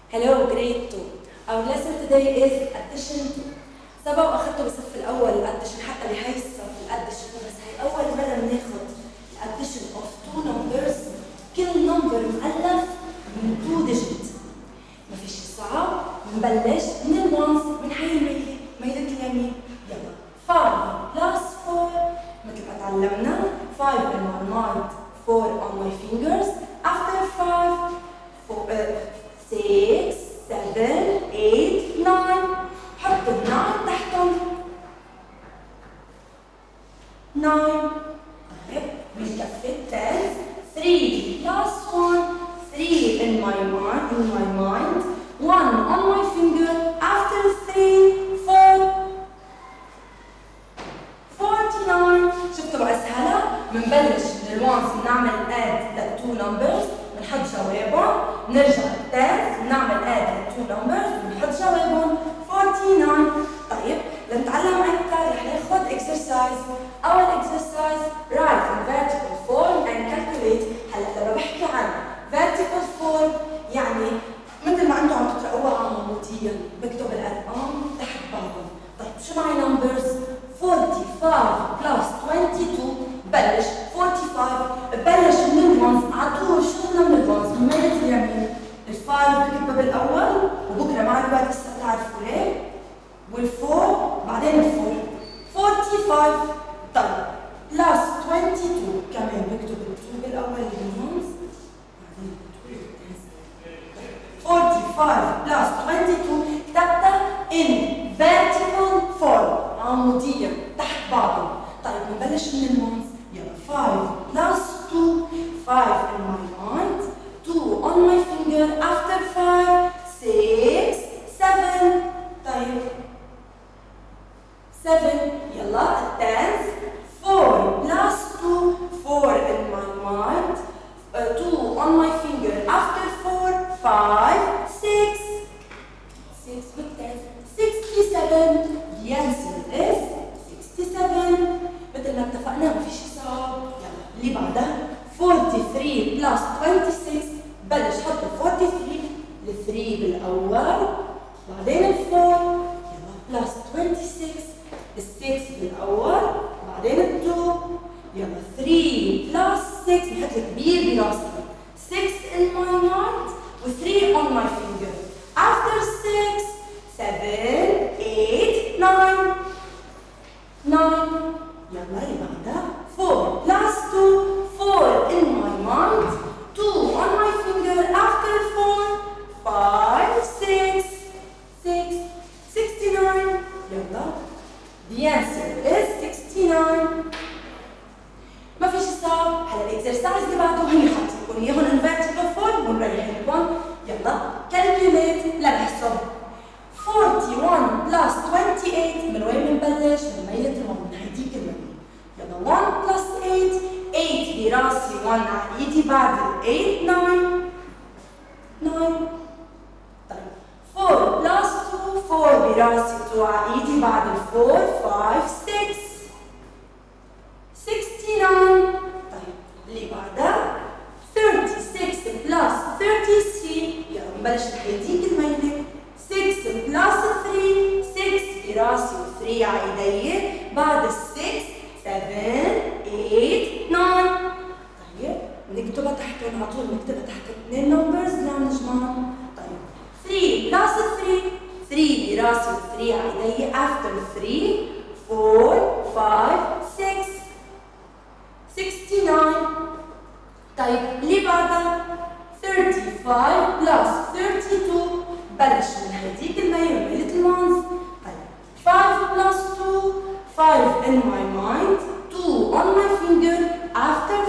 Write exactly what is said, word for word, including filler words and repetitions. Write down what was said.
Hello, grade two. Our lesson today is addition two. سبق أخذته بالصف الأول الاديشن حتى بهاي الصف الاديشن بس هي أول مرة بناخذ الاديشن of two numbers. كل نمبر مؤلف من two digit. ما في شيء صعب، بنبلش من الوانس من حي الميلة، ميلة اليمين. يلا five plus four مثل ما تعلمنا five in my mind, four on my fingers. After five, four, uh, six, seven, eight, nine. حط ال nine تحتهم. nine. طيب من كفة ten. three plus one. three in my mind, in my mind. one on my finger. After three, four. forty-nine. شفتوا بقى سهلة؟ بنبلش من الوانس بنعمل add ل two numbers. بنحط جوابهم، نرجع للتانس بنعمل add ل two numbers بنحط جوابهم forty-nine. طيب لنتعلم أكثر رح ناخذ exercise. أول exercise write in vertical form and calculate. هلا لما بحكي عن vertical form يعني مثل ما أنتم عم تقرأوها عموديا بكتب الأرقام تحت بعضهم. طيب شو معي numbers؟ forty-five plus twenty-two بلش forty-five بلش من الوانس على طول. شو قلنا من الوانس؟ من ميلة اليمين. الفايف بكتبها بالاول وبكره مع الوقت هسه بتعرفوا ليه. والفور بعدين الفور. forty-five. طيب بلس twenty-two كمان بكتب التو بالاول الوانس بعدين forty-five plus twenty-two كتبتها in vertical form عمودية تحت بعضهم. طيب نبلش من الوانس. يلا five plus two. five in my mind. two on my finger. After five, six, seven. طيب seven. يلا التنس. four plus two. four in my mind. Uh, two on my finger. After four, five, six. six بالتنس. sixty-seven. The answer is sixty-seven. مثل ما اتفقنا ما في شيء صعب. يلا اللي بعدها forty-three plus twenty-six. بلش حط ال forty-three ال three بالاول بعدين ال four يلا بلس twenty-six ال six بالاول بعدين ال two يلا three plus six بحط كبير براسي. six in my mind و three on my finger. After six, seven, eight, nine. nine يلا اللي بعدها four plus two. four in my mind. two on my finger. After four, five, six, six, sixty-nine. يلا the answer is sixty-nine. ما في شيء صعب. هلا الاكسرسايز اللي بعده هني حاطين لكم اياهم in vertical form ونريح لكم. يلا calculate لنحسب. forty-one plus twenty-eight من وين بنبلش؟ من ميلة الوان من هيديك الميلة. يلا one plus eight. eight براسي one على ايدي بعد ال eight nine. nine. طيب four plus two. four براسي two على ايدي بعد ال four five six. sixty-nine. طيب اللي بعدها thirty-six plus thirty-three. يلا بنبلش بهيديك الميلة. six plus three. six براسي و three على ايدي بعد ال six seven eight nine. طيب نكتبها تحتهم على طول. نكتبها تحت اثنين نمبرز لنجمعهم. طيب three plus three. three براسي و three على ايدي. after three four five six. sixty-nine. طيب اللي بعدها thirty-five plus thirty-two. بلش من هديك الميلة ميلة الوانس. طيب five plus two. five in my mind. two on my finger. After